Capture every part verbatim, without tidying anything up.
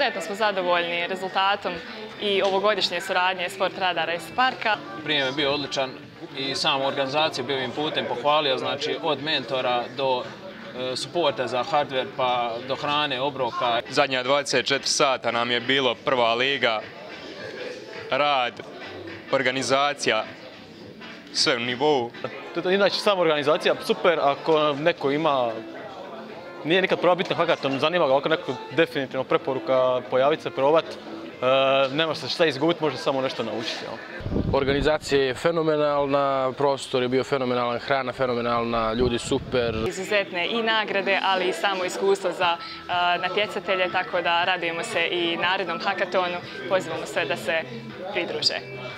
Izuzetno smo zadovoljni rezultatom i ovogodišnje suradnje Sportradara i Sparka. Prijem je bio odličan i sam organizaciju bi ovim putem pohvalio, znači od mentora do suporta za hardware pa do hrane, obroka. Zadnja dvadeset četiri sata nam je bilo prva liga, rad, organizacija, sve u nivou. Inače, sama organizacija super, ako neko ima, nije nikad probao biti na hackathonu, zanima ga, ako neko definitivno preporuka pojaviti se, probati, e, nema se šta izgubiti, može samo nešto naučiti. Jel? Organizacija je fenomenalna, prostor je bio fenomenalan, hrana fenomenalna, ljudi super. Izuzetne i nagrade, ali i samo iskustvo za uh, natjecatelje, tako da radujemo se i narednom hackathonu, pozivamo sve da se pridruže.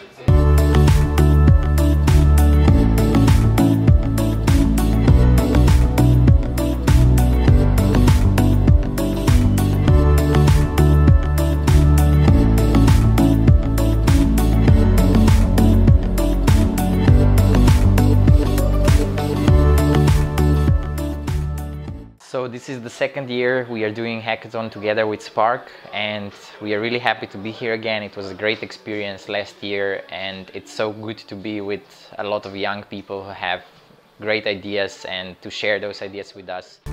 So this is the second year we are doing hackathon together with Spark, and we are really happy to be here again. It was a great experience last year, and it's so good to be with a lot of young people who have great ideas and to share those ideas with us.